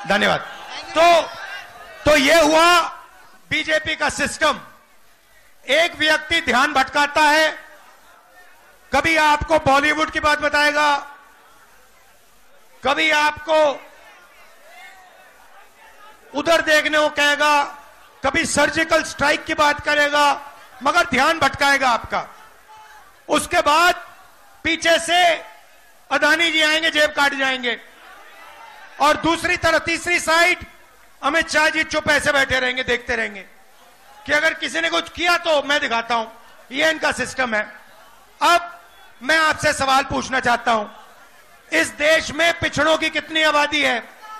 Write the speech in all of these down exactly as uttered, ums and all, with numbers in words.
धन्यवाद। तो तो ये हुआ बीजेपी का सिस्टम। एक व्यक्ति ध्यान भटकाता है, कभी आपको बॉलीवुड की बात बताएगा, कभी आपको उधर देखने को कहेगा, कभी सर्जिकल स्ट्राइक की बात करेगा, मगर ध्यान भटकाएगा आपका। उसके बाद पीछे से अदानी जी आएंगे, जेब काट जाएंगे, और दूसरी तरफ तीसरी साइड अमित शाह जी चुप ऐसे बैठे रहेंगे, देखते रहेंगे कि अगर किसी ने कुछ किया तो मैं दिखाता हूं। ये इनका सिस्टम है। अब मैं आपसे सवाल पूछना चाहता हूं, इस देश में पिछड़ों की कितनी आबादी है?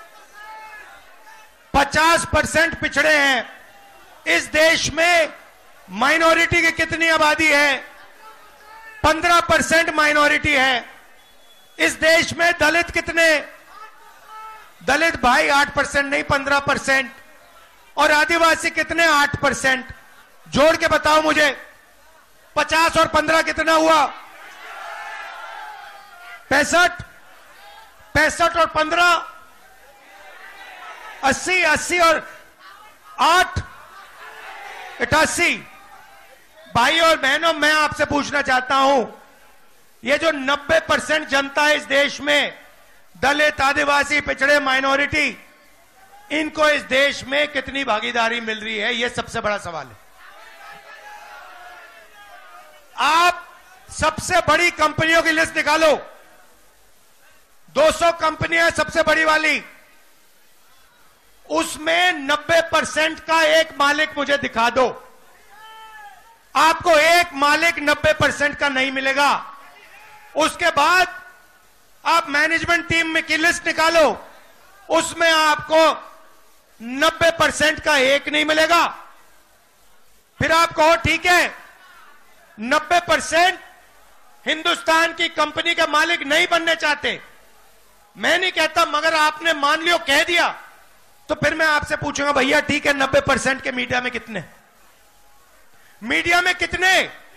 पचास परसेंट पिछड़े हैं। इस देश में माइनॉरिटी की कितनी आबादी है? पंद्रह परसेंट माइनॉरिटी है। इस देश में दलित कितने? दलित भाई आठ परसेंट नहीं, पंद्रह परसेंट। और आदिवासी कितने? आठ परसेंट। जोड़ के बताओ मुझे, पचास और पंद्रह कितना हुआ? पैंसठ। पैंसठ और पंद्रह अस्सी। अस्सी और आठ अठासी। भाई और बहनों, मैं आपसे पूछना चाहता हूं, ये जो नब्बे परसेंट जनता है इस देश में, दलित, आदिवासी, पिछड़े, माइनॉरिटी, इनको इस देश में कितनी भागीदारी मिल रही है? यह सबसे बड़ा सवाल है। आप सबसे बड़ी कंपनियों की लिस्ट निकालो, दो सौ कंपनियां सबसे बड़ी वाली, उसमें नब्बे परसेंट का एक मालिक मुझे दिखा दो। आपको एक मालिक नब्बे परसेंट का नहीं मिलेगा। उसके बाद आप मैनेजमेंट टीम में की लिस्ट निकालो, उसमें आपको नब्बे परसेंट का एक नहीं मिलेगा। फिर आप कहो ठीक है, नब्बे परसेंट हिंदुस्तान की कंपनी के मालिक नहीं बनने चाहते। मैं नहीं कहता, मगर आपने मान लियो, कह दिया, तो फिर मैं आपसे पूछूंगा, भैया ठीक है, नब्बे परसेंट के मीडिया में कितने? मीडिया में कितने?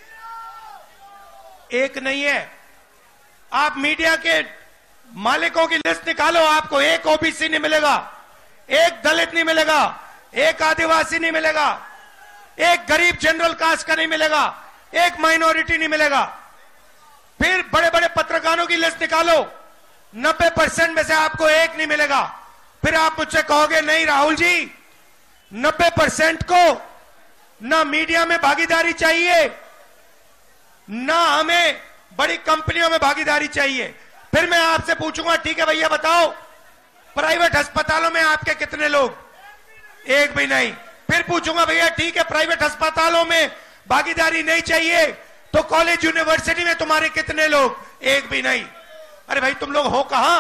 एक नहीं है। आप मीडिया के मालिकों की लिस्ट निकालो, आपको एक ओबीसी नहीं मिलेगा, एक दलित नहीं मिलेगा, एक आदिवासी नहीं मिलेगा, एक गरीब जनरल कास्ट का नहीं मिलेगा, एक माइनॉरिटी नहीं मिलेगा। फिर बड़े बड़े पत्रकारों की लिस्ट निकालो, नब्बे परसेंट में से आपको एक नहीं मिलेगा। फिर आप मुझसे कहोगे नहीं राहुल जी, नब्बे परसेंट को ना मीडिया में भागीदारी चाहिए, ना हमें बड़ी कंपनियों में भागीदारी चाहिए। फिर मैं आपसे पूछूंगा ठीक है भैया बताओ, प्राइवेट अस्पतालों में आपके कितने लोग? एक भी नहीं। फिर पूछूंगा भैया ठीक है, प्राइवेट अस्पतालों में भागीदारी नहीं चाहिए, तो कॉलेज यूनिवर्सिटी में तुम्हारे कितने लोग? एक भी नहीं। अरे भाई तुम लोग हो कहां?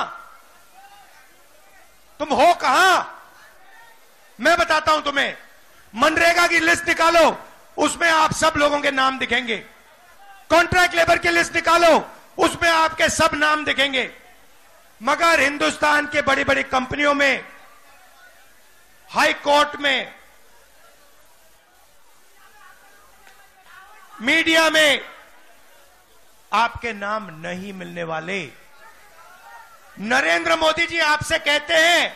तुम हो कहां? मैं बताता हूं तुम्हें, मनरेगा की लिस्ट निकालो, उसमें आप सब लोगों के नाम दिखेंगे। कॉन्ट्रैक्ट लेबर की लिस्ट निकालो, उसमें आपके सब नाम दिखेंगे। मगर हिंदुस्तान के बड़ी बड़ी कंपनियों में, हाई कोर्ट में, मीडिया में आपके नाम नहीं मिलने वाले। नरेंद्र मोदी जी आपसे कहते हैं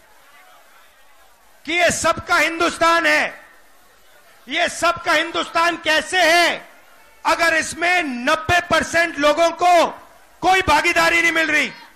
कि ये सबका हिंदुस्तान है। ये सबका हिंदुस्तान कैसे है अगर इसमें नब्बे परसेंट लोगों को कोई भागीदारी नहीं मिल रही?